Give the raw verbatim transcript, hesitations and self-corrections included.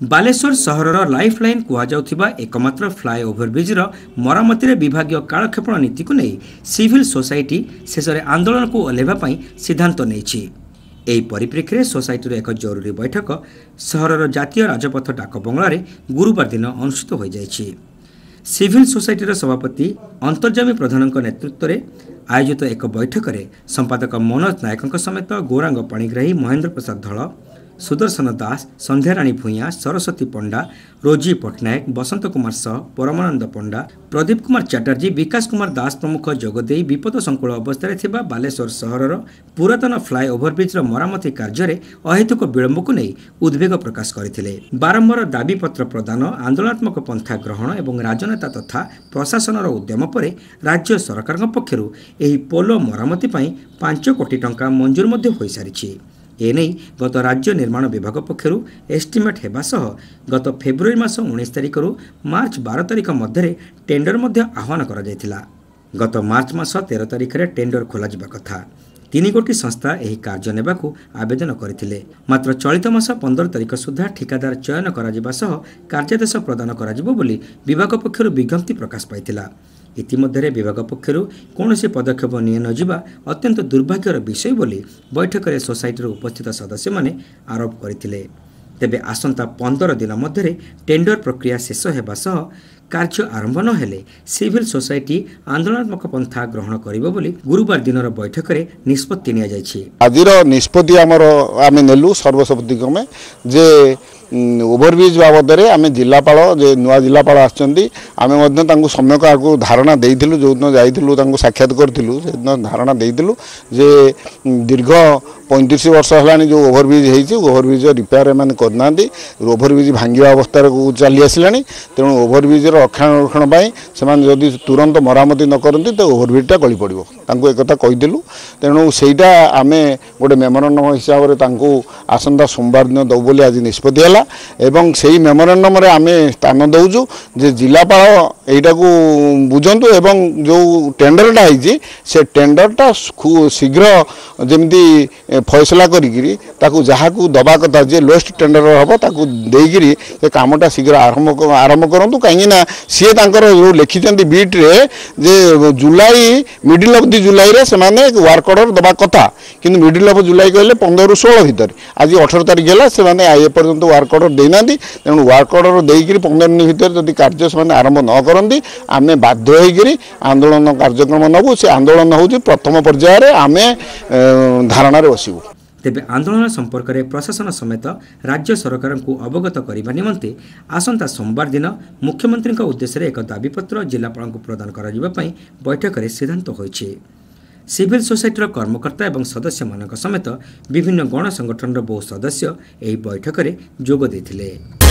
Baleshwar सहरर lifeline कुआ एकमात्र flyover Breezer मरामती विभाग कालक्षेपण नीति को नहीं सिविल सोसाइटी शेष में आंदोलन को ओह्लैवाई सिद्धांत नहीं परिप्रेक्षी सोसाइटी एक जरूरी बैठक सहरर जातीय राजपथ डाक बंगलार गुरुवार दिन अनुष्ठित हो जाएगी। सिविल सोसाइटी सभापति अंतर्जामी प्रधान नेतृत्व में आयोजित एक बैठक में संपादक मनोज नायक समेत गौरांग पाणिग्राही महेंद्र प्रसाद धल सुदर्शन दास संध्याराणी भूया सरस्वती पंडा रोजी पट्टनायक बसंत कुमार सह परमानंद पंडा प्रदीप कुमार चैटर्जी विकास कुमार दास प्रमुख जोगदे विपद संकुल अवस्था बालेश्वर सहरर पुरातन फ्लाईओवर ब्रिजर मरामती कार्य अहेतुक विलंब को नहीं उद्वेग प्रकाश करते बारंबार दाबीपत्र प्रदान आंदोलनात्मक पंथा ग्रहण और राजनेता तथा प्रशासन उद्यम पर राज्य सरकार पक्षर यह पोलो मरामती पांच कोटी टंका मंजूर हो सारी एने गत राज्य निर्माण विभाग पक्षर एस्टिमेट हेबा सह गत फेब्रुआरी मास उन्नीस तारिख मार्च बारह तारिख मध्य टेंडर आह्वान करा जायथिला। गत मार्च मास तेरह तारिख रे टेंडर खोल कथा तीन गोटी संस्था यह कार्य नेबा को आवेदन करथिले मात्र चलित मास पंद्रह तारिख सुधा ठिकादार चयन करा सह कार्यादेश प्रदान करा बोली विभाग पक्षर विज्ञप्ति प्रकाश पाइथिला। इतिमध्य विभाग पक्षर कौन पदक्षेप नि नजिबा अत्यंत दुर्भाग्यर विषय बोली बैठक में सोसाइटी उपस्थित सदस्य माने आरोप करथिले। तेबे आसंता पंद्रह दिन मध्य टेंडर प्रक्रिया शेष होगा सह कार्य आरंभ न हेले सिविल सोसाइटी आंदोलनात्मक पंथा ग्रहण करिबो बोली गुरुवार दिनर बैठक में निष्पत्ति निया जायछि। आजिर निष्पत्ति आमर आमे नेलु सर्वसम्मति क्रमे जे ओभरब्रिज बाबद आम जिलापाल जे नुआ जिलापाल आम सम्यक आगे धारणा देइथिलु जो दिन जाइथिलु साक्षात करथिलु से दिन धारणा देइथिलु जे दीर्घ पैंतीस वर्ष है जो ओभरब्रिज होती ओभरब्रिज रिपेयर एम करना ओभरब्रिज भांगा अवस्था को चली आसला तेणु ओभरब्रिज रक्षणाबेक्षण से जदि तुरंत मरामती न करती तो ओभरब्रिजटा गली पड़ो एक कहीलु तेणु सेटा आम गोटे मेमोरांडम हिसाब से आसंता सोमवार दिन दौ बोली आज निष्पत्ति है एवं से मेमोरांडम आम स्थान दौचु जे जिलापाल यहीटा को बुझंतु एवं जो टेंडरटा होती से टेंडरटा शीघ्र जमी फैसला करी जहाँ को दबा कथा जे लोएस्ट टेंडर हम ताकू देकरी से कमटा शीघ्र आरंभ आरंभ करूँ कहीं सी जो लिखिं बीट्रे जे July middle of the July रे से वर्क ऑर्डर दबा कथा कि मिडिल ऑफ जुलाई कहले पंद्रह रु सोलह भितर आज अठारह तारीख है से एपर्यंत वर्क ऑर्डर देना तेणु वर्क ऑर्डर देकर पंद्रह दिन भितर जब कार्य से आरंभ न करती आम बाध्य होकर आंदोलन कार्यक्रम नबू से आंदोलन हूँ प्रथम पर्यायर आम धारणा बसबू। तेबे आंदोलन संपर्क में प्रशासन समेत राज्य सरकार को अवगत करने निमंते आसंता सोमवार दिन मुख्यमंत्री उद्देश्य एक दाबीपत्र जिलापाल को प्रदान कर बैठक में सिद्धांत होइछि। सिविल सोसाइटी कर्मकर्ता और सदस्य मान समेत विभिन्न गण संगठन बहु सदस्य यह बैठक में जोग देथिले।